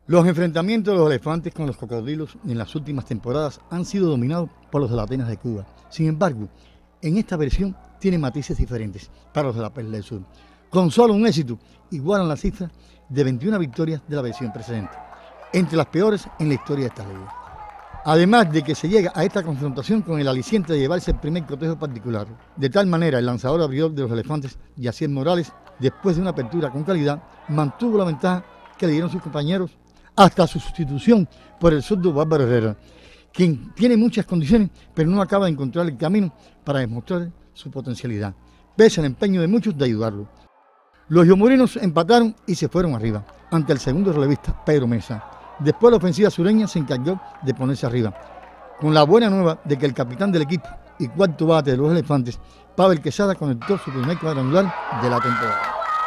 Los enfrentamientos de los elefantes con los cocodrilos en las últimas temporadas han sido dominados por los de la Atenas de Cuba. Sin embargo, en esta versión tiene matices diferentes para los de la Perla del Sur. Con solo un éxito, igualan la cifra de 21 victorias de la versión precedente, entre las peores en la historia de esta liga. Además de que se llega a esta confrontación con el aliciente de llevarse el primer cotejo particular. De tal manera, el lanzador abridor de los elefantes, Yacier Morales, después de una apertura con calidad, mantuvo la ventaja que le dieron sus compañeros hasta su sustitución por el zurdo Bárbaro Herrera, quien tiene muchas condiciones, pero no acaba de encontrar el camino para demostrar su potencialidad, pese al empeño de muchos de ayudarlo. Los yomurinos empataron y se fueron arriba, ante el segundo relevista, Pedro Mesa. Después la ofensiva sureña se encargó de ponerse arriba, con la buena nueva de que el capitán del equipo y cuarto bate de los elefantes, Pavel Quesada, conectó su primer cuadrangular de la temporada.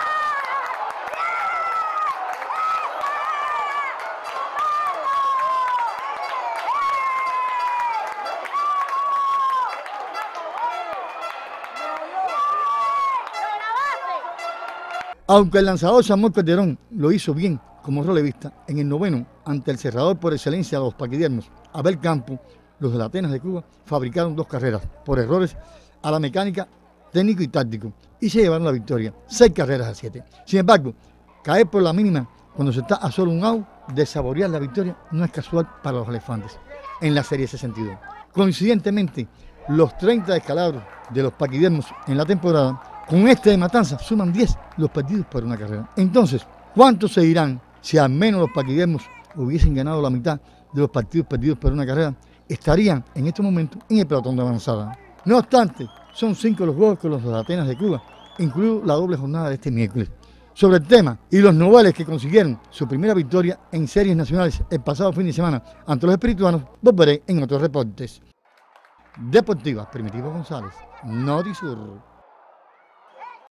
Aunque el lanzador Samuel Calderón lo hizo bien como relevista, en el noveno, ante el cerrador por excelencia de los paquidermos, Abel Campo, los de la Atenas de Cuba fabricaron 2 carreras por errores a la mecánica, técnico y táctico, y se llevaron la victoria, 6 carreras a 7. Sin embargo, caer por la mínima cuando se está a solo un out de saborear la victoria no es casual para los elefantes en la serie 62. Coincidentemente, los 30 descalabros de los paquidermos en la temporada, con este de Matanzas, suman 10 los perdidos por una carrera. Entonces, ¿cuántos se dirán si al menos los paquidermos hubiesen ganado la mitad de los partidos perdidos por una carrera? Estarían en estos momentos en el pelotón de avanzada. No obstante, son 5 los juegos con los de Atenas de Cuba, incluido la doble jornada de este miércoles. Sobre el tema y los noveles que consiguieron su primera victoria en series nacionales el pasado fin de semana ante los espirituanos, volveré en otros reportes. Deportivas, Primitivo González, Notisur.